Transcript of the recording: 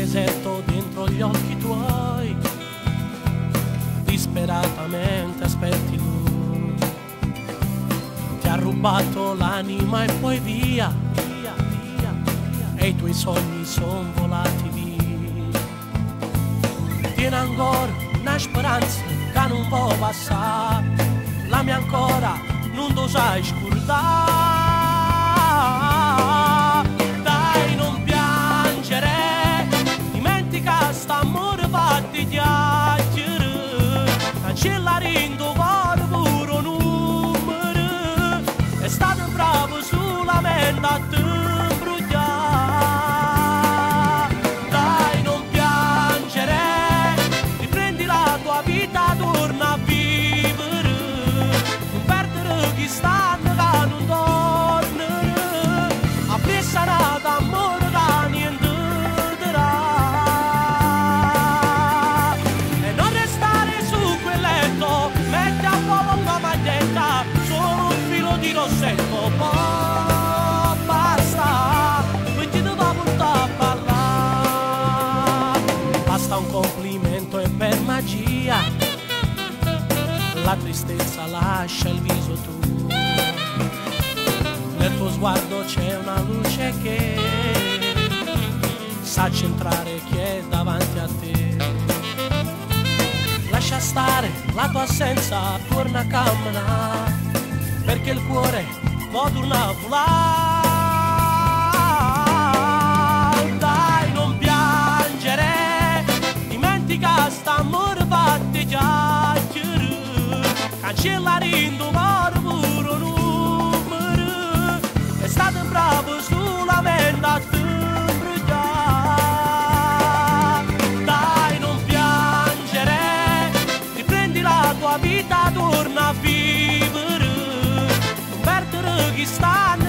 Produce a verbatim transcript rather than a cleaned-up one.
deserto dentro gli occhi tuoi, disperatamente aspetti lui. Ti ha rubato l'anima e poi via, via, via, via, e i tuoi sogni son volati via. Tieni ancora una speranza che non può passare, la mia ancora non lo sai scordare. Dai, non piangere, dimentica st'amore fatti chiacchiere, cancellare in tuo cuore pure un numero, è stato bravo solamente a te bruciare. Dai, non piangere, riprendi la tua vita, torna a vivere, non perdere chi sta che non tornerà, a pressare d'amore che niente darà. E non restare su quel letto, metti a fuoco una maglietta, solo un filo di rossetto, poi basta, quindi ti va portare a parlare. Basta un complimento e per magia la tristezza lascia il viso tuo. Nel tuo sguardo c'è una luce che sa centrare chi è davanti a te. Lascia stare la tua assenza, torna a camminare, perché il cuore può tornare a volare. Dai, non piangere, dimentica st'amore fatti chiacchiere, cancellare in tuo cuore pure un numero, è stato bravo solamente a te bruciare. Dai, non piangere, riprendi la tua vita, torna a vivere, non perdere chi sta